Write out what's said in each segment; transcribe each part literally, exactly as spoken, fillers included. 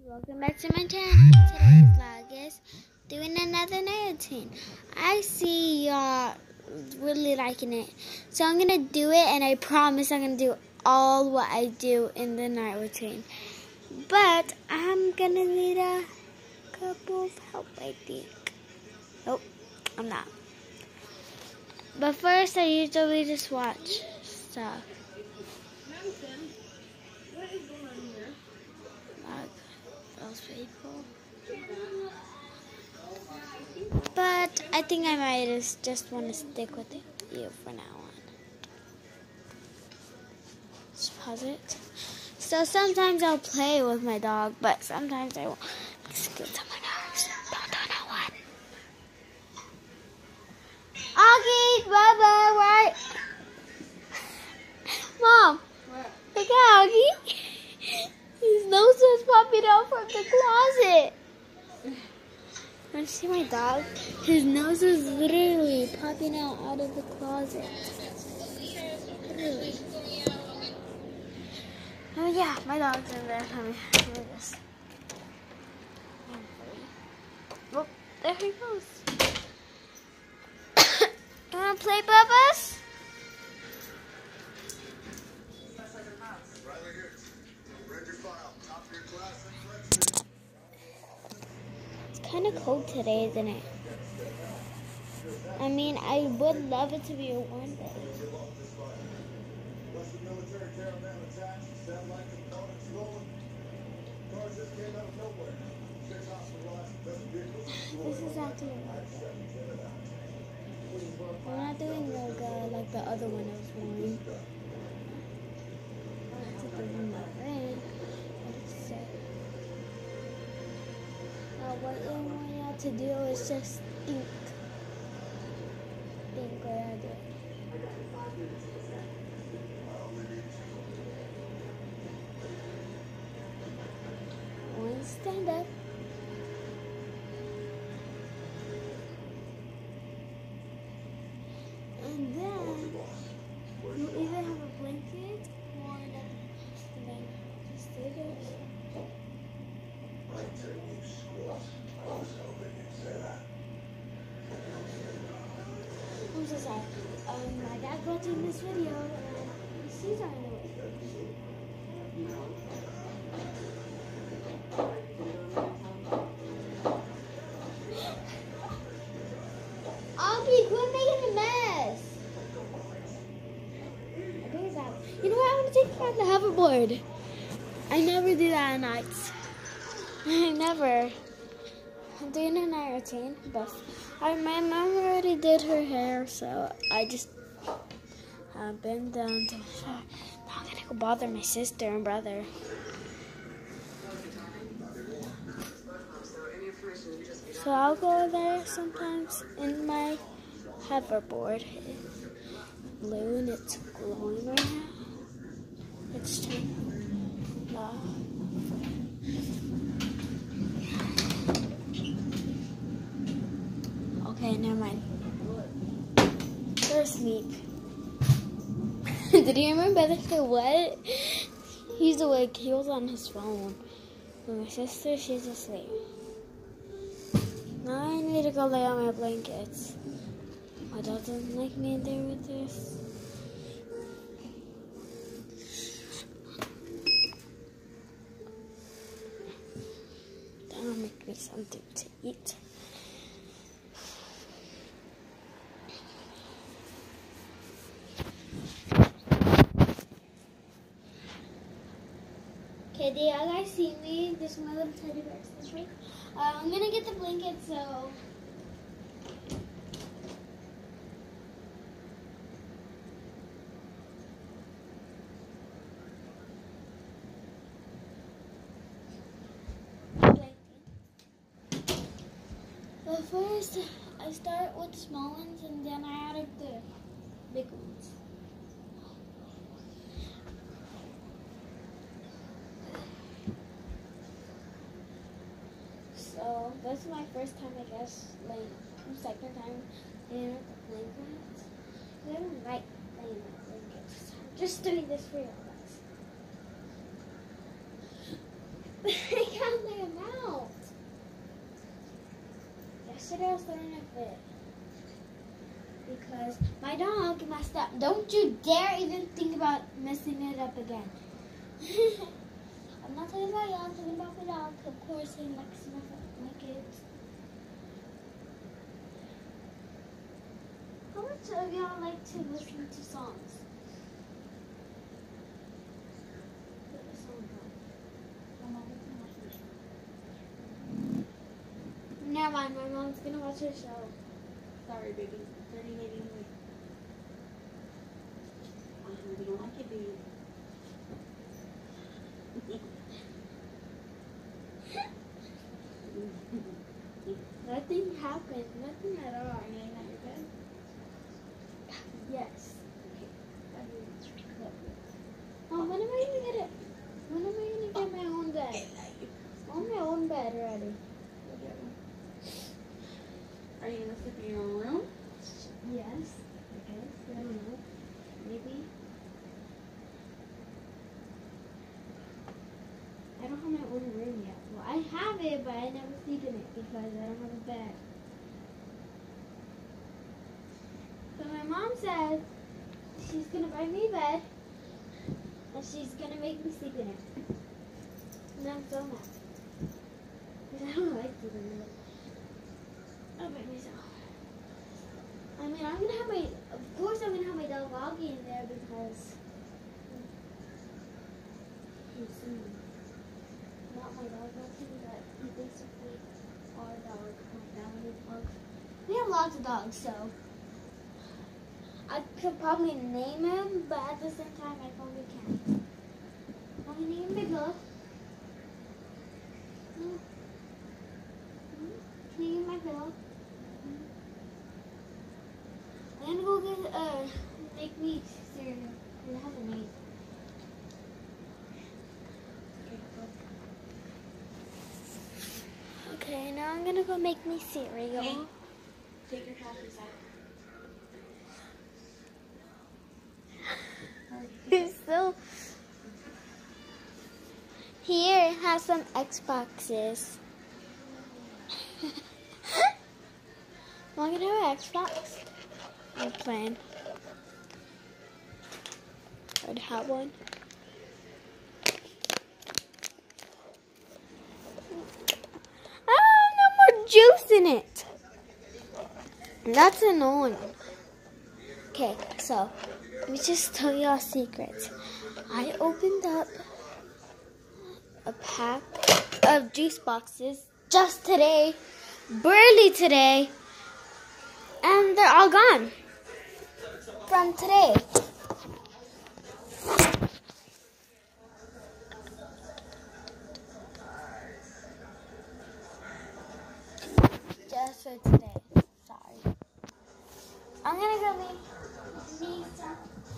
Welcome back to my channel. Today's vlog is doing another nail routine. I see y'all really liking it, so I'm gonna do it, and I promise I'm gonna do all what I do in the night routine. But I'm gonna need a couple of help, I think. Nope, I'm not. But first, I usually just watch stuff. What is going on here? Like those people. But I think I might just, just want to stick with you for now on. Just pause it. So sometimes I'll play with my dog, but sometimes I won't. Excuse my dogs. Don't do no one. Augie, Bubba, right? Mom, What? look at Augie. His nose is popping out from the closet. Want to see my dog? His nose is literally popping out out of the closet. Literally. Oh yeah, my dog's in there. Let me do this. Oh, there he goes. You want to play, Bubba's? It's kind of cold today, isn't it? I mean, I would love it to be a warm day. This is actually a work day. I'm not doing yoga like the other one I was wearing. I have to do in the rain. Uh, what I want y'all to do is just think. Think what I do. One, stand up. And then you either have a blanket or the blanket. Just do this. I'm so sorry. Um, my dad's watching this video and he sees our anyway. Augie, quit making a mess. I think it's out. You know what? I want to take you on the hoverboard. I never do that at nights. I never. I'm doing a night routine, but I, my mom already did her hair, so I just have been down to. Now I'm gonna go bother my sister and brother. So I'll go there sometimes in my hoverboard. It's blue and it's glowing right now. It's turning off. Okay, never mind. They're asleep. Did you remember that? What? He's awake. He was on his phone. And my sister, she's asleep. Now I need to go lay on my blankets. My dad doesn't like me in there with this. That'll make me something to eat. Okay, do y'all guys see me? This is my little teddy bear. This right. Uh, I'm gonna get the blanket, so. But first, I start with the small ones, and then I add up the big ones. So this is my first time, I guess, like second time laying with the blankets. I don't like laying with blankets. I'm just doing this for you guys. I can't lay yesterday I was throwing a fit because my dog messed up. Don't you dare even think about messing it up again. I'm not talking about y'all, I'm talking about my dog. Of course, he likes my, my kids. How much of y'all like to listen to songs? Put the song on. Never mind, my mom's gonna watch her show. Sorry, baby. thirty lady wait. Uh-huh, we don't like it, baby. Nothing happened. Nothing at all. Are you laying on your bed? Yes. Oh, when am I gonna get it? When am I gonna get my own bed? I want my own bed already. Are you gonna sleep in your own room? Yes. I guess. I don't know. Maybe. I don't have my own room yet. Well, I have it, but I never sleep in it because I don't have a bed. So my mom said she's gonna buy me a bed and she's gonna make me sleep in it. And I'm so mad. Because I don't like sleeping in it. I'll buy myself. I mean, I'm gonna have my, of course I'm gonna have my dog Augie in there because he's um, not my dog Augie, but he basically our dog, my family dog. We have lots of dogs, so I could probably name him, but at the same time I probably can't. I'm gonna name him Big Love. Mm. Mm. Can you give my pillow? I'm gonna go get, uh, make me cereal. It hasn't made. Okay, now I'm gonna go make me cereal. Hey, take your coffee out. He's so... Here, it has some Xboxes. Want to have an Xbox? I'm playing. I'd have one. Ah, no more juice in it. That's annoying. Okay, so let me just tell you a secret. I opened up a pack of juice boxes just today, barely today, and they're all gone from today. Just for today. Sorry. I'm gonna go make me some.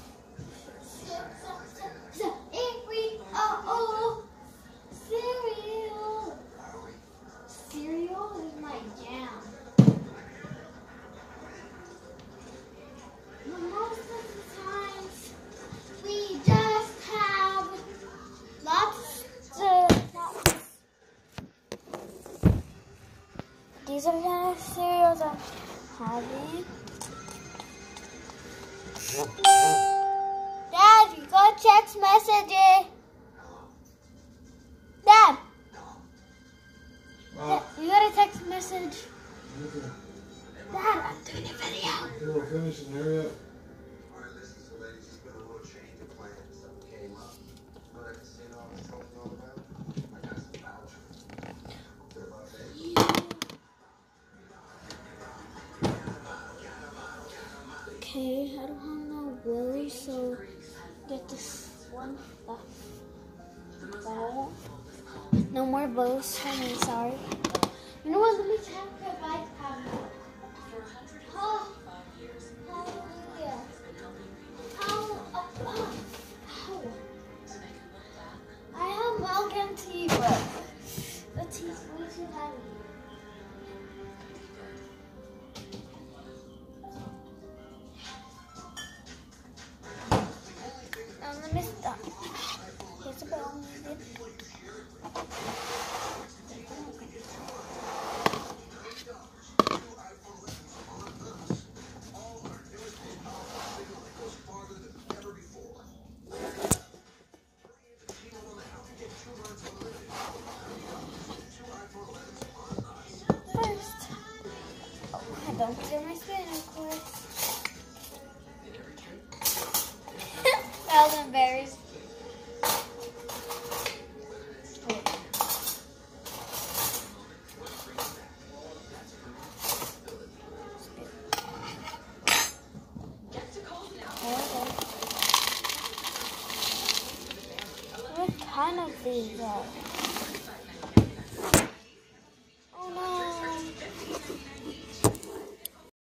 So if we oh oh cereal. Cereal is my jam. Most of the times we just have lots of lots. These are the kind of cereals I'm having. Dad, you got text messages. Dad. Uh, You got a text message. okay. Dad, I'm doing a video. Here, we're finishing. Hurry up. Alright, listen, so ladies, there's been a little change of plans that came up. Go to the casino I was telling you all about. I got some vouchers. They're about that. Okay, I don't have no worries, so get this one left. Bowl. No more bows for me, sorry. You know what? Let me check if I have it. Oh, hallelujah. How, oh, oh, oh. I have milk and tea, but the tea's way too heavy. Now let me stop. Here's a bowl. Do my spin, of course. That was embarrassing. What kind of these are?